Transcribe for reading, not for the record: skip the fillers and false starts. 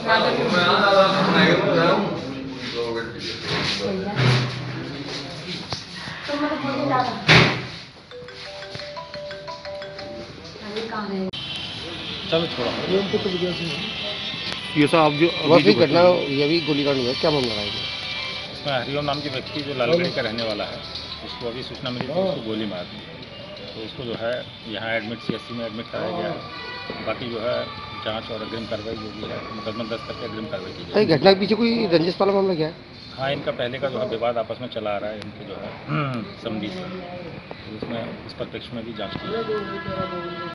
चलो छोड़ा ये साहब जो वही घटना, ये भी गोलीकांड हुआ, क्या मामला है? इसमें हरिओम नाम के व्यक्ति जो लालगढ़ी का रहने वाला है, उसको अभी सूचना मिली थी, उसको गोली मार दी। तो उसको जो है यहाँ एडमिट CSC में एडमिट कराया गया है। बाकी जो है जांच और अग्रिम कार्रवाई जो भी है मुकदमा दर्ज करके अग्रिम कार्रवाई की जाएगी। घटना के पीछे कोई रंजिश वाला मामला क्या है? हाँ, इनका पहले का जो है विवाद आपस में चला आ रहा है, इनके जो है संधि से, उसमें इस परिप्रेक्ष्य में भी जाँच की जाएगी।